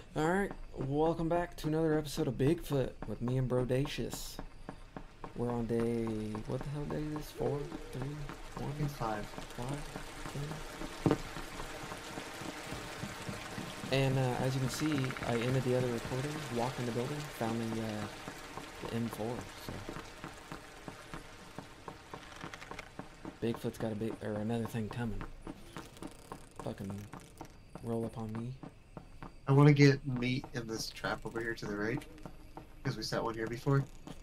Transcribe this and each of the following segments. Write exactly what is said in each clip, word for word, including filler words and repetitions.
Alright, welcome back to another episode of Bigfoot with me and Brodacious. We're on day, what the hell day is this? Four? Three? One? It's five. Five? Three? And uh, as you can see, I ended the other recording, walked in the building, found the, uh, the M four, so. Bigfoot's got a big, or another thing coming. Fucking roll up on me. I want to get meat in this trap over here to the right, because we set one here before.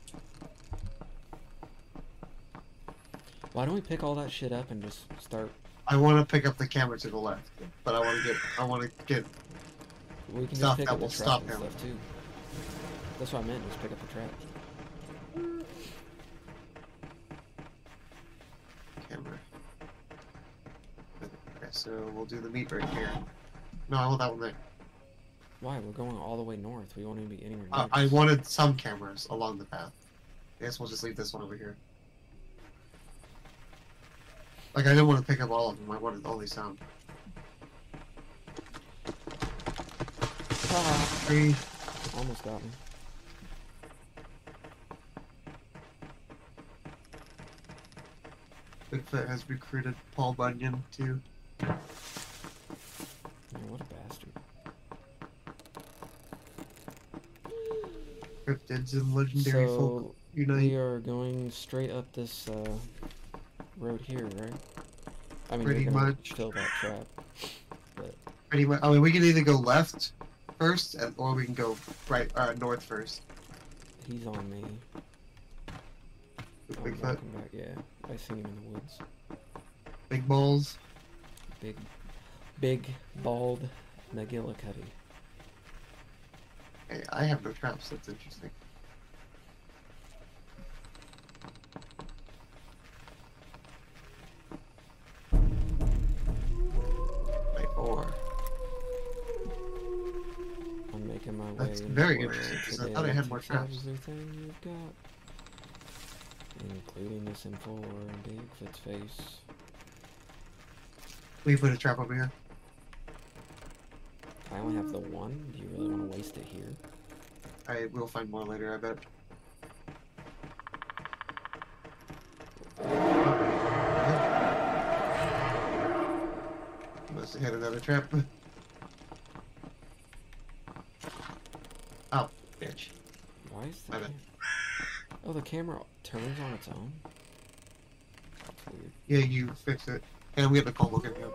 Why don't we pick all that shit up and just start? I want to pick up the camera to the left, but I want to get I want to get We can stuff just pick that up the will trap stop and him. stuff too. That's what I meant, just pick up the trap. Camera. Okay, so we'll do the meat right here. No, I want that one there. Why? We're going all the way north. We won't even be anywhere near Uh, I this. wanted some cameras along the path. I guess we'll just leave this one over here. Like, I didn't want to pick up all of them. I wanted only some. Ah, Three. almost got me. Bigfoot has recruited Paul Bunyan too. Man, what a bastard. Cryptids and legendary So, folk unite. we are going straight up this uh, road here, right? I mean, Pretty you're gonna much. fill that trap. But, Pretty much. I mean, we can either go left first, and, or we can go right, uh, north first. he's on me. With I'm Bigfoot, walking back, yeah. I seen him in the woods. big balls. Big, big, bald McGillicuddy. Hey, I have no traps. That's interesting. Right, four. I'm making my way. That's very north interesting, 'cause I today thought I had to more find traps. Everything you've got, including this M four and Bigfoot's face. We put a trap over here. I only have the one. Do you really want to waste it here? I will find more later, I bet. Must have hit another trap. Oh, bitch. Why is the My bad. cam- Oh, the camera turns on its own? That's weird. Yeah, you fix it. And we have the call book in here.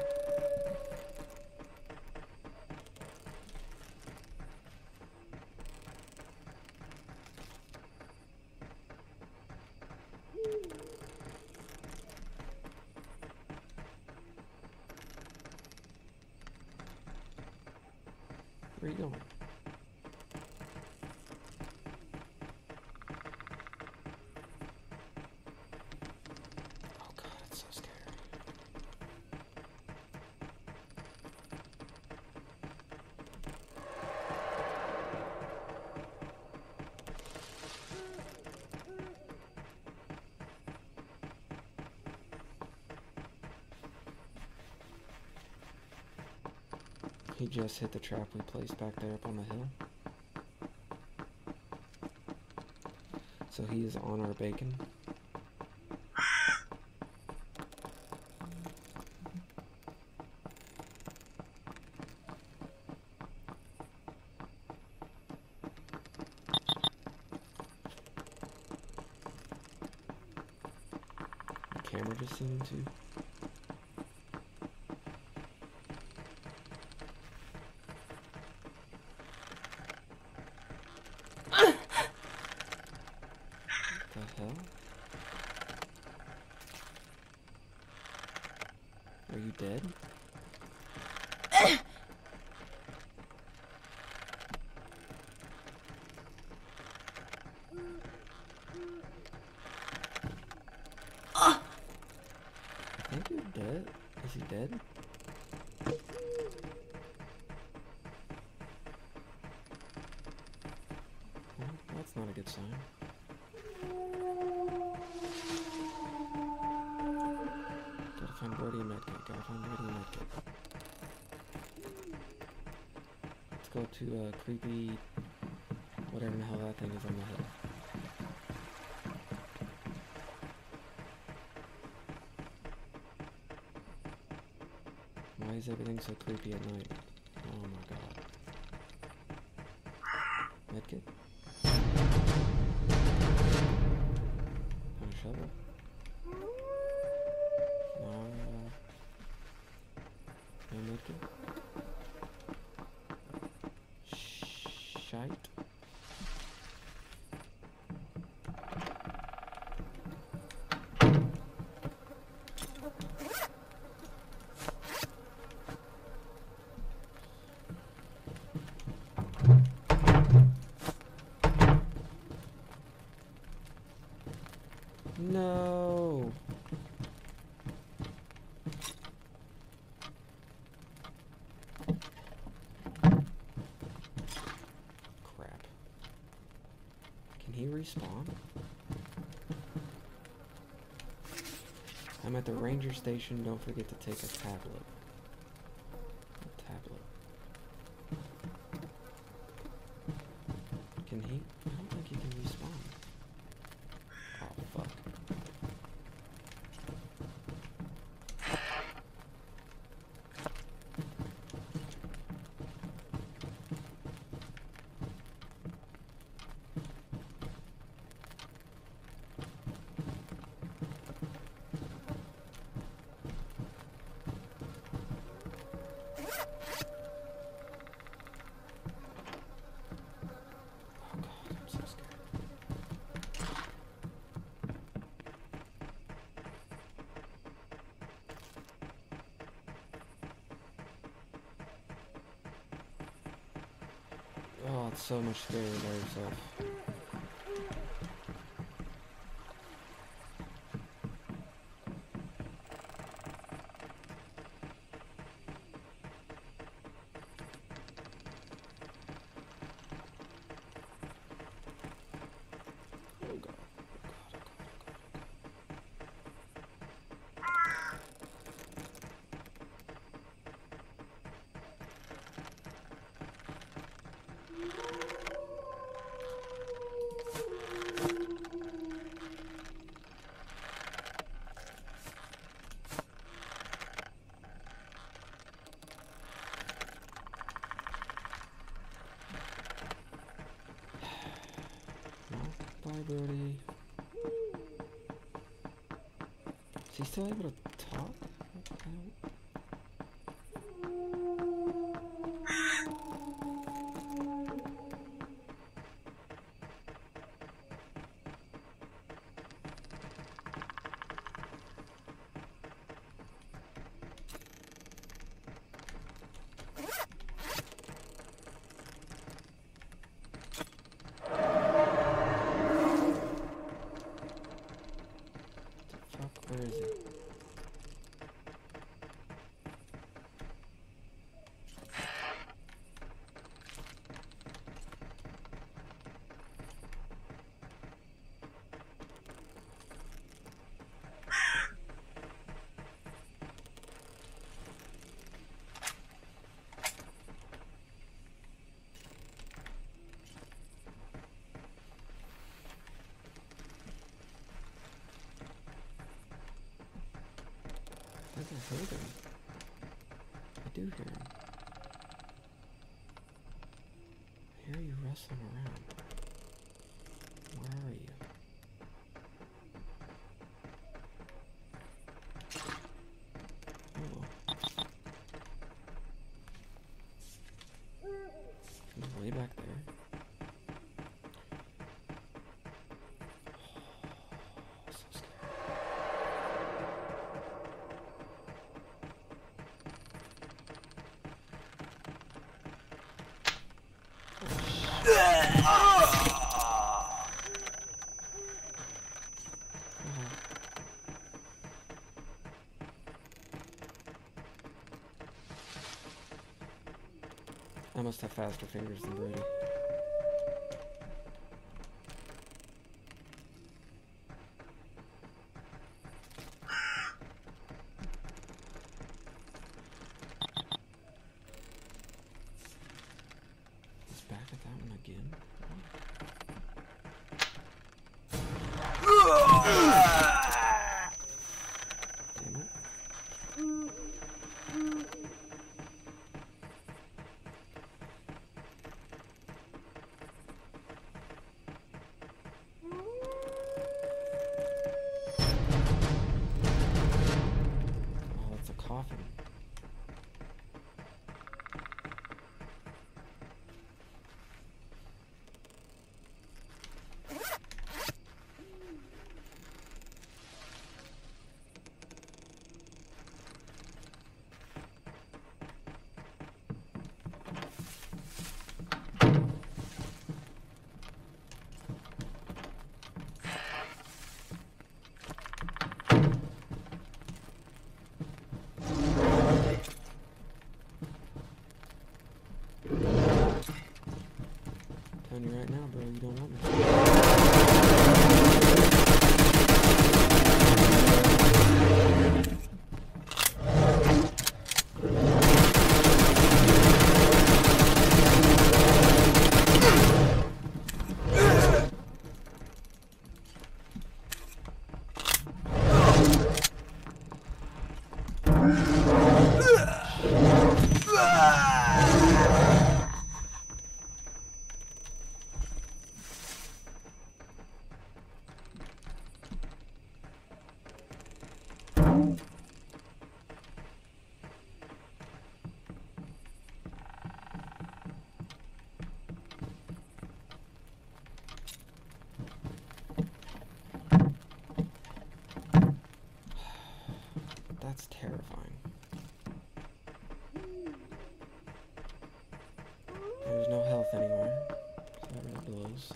Where are you going? Oh god, it's so scary. He just hit the trap we placed back there up on the hill. So he is on our bacon. The camera just seemed to. The hell? Are you dead? I think you're dead. Is he dead? Well, that's not a good sign. Gotta find Brody and Medkit. Gotta find Brody and Medkit. Let's go to uh, creepy, whatever the hell that thing is on the hill. Why is everything so creepy at night? Oh my god. Medkit? Found a shovel? No. No medkit? Shite? No. Crap. Can he respawn? I'm at the ranger station. Don't forget to take a tablet. A tablet. Can he? I don't think he can respawn. Oh, fuck. Oh, it's so much scarier by yourself. Oh god. Bye, Brody. Is he still able to talk? I don't... Where is he? I can hear him. I do hear him. I hear you rustling around. Where are you? Oh. He's way back there. I must have faster fingers than Brady. Look at that one again. Damn it. Oh, it's a coffin. Telling you right now, bro, you don't want me. That's terrifying. There's no health anywhere, so that really blows.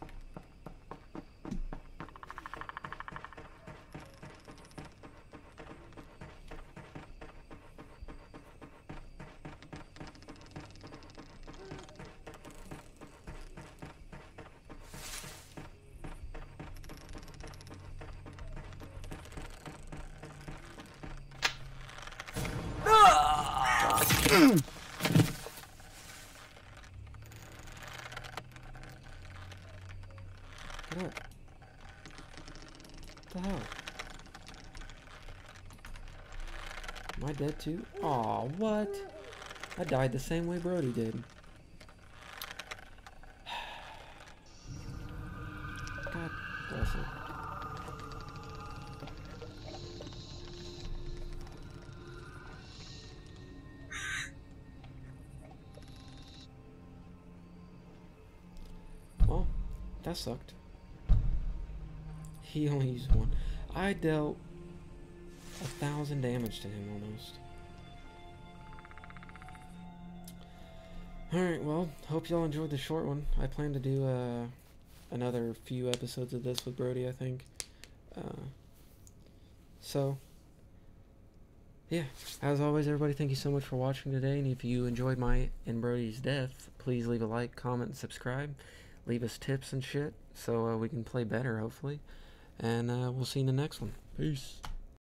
Get up. What the hell? Am I dead too? Aw, what? I died the same way Brody did. God bless it. Well, that sucked. He only used one. I dealt a thousand damage to him almost. Alright, well, hope y'all enjoyed the short one. I plan to do uh, another few episodes of this with Brody, I think. Uh, so, yeah, as always, everybody, thank you so much for watching today. And if you enjoyed my and Brody's death, please leave a like, comment, and subscribe. Leave us tips and shit so uh, we can play better, hopefully. And uh, we'll see you in the next one. Peace.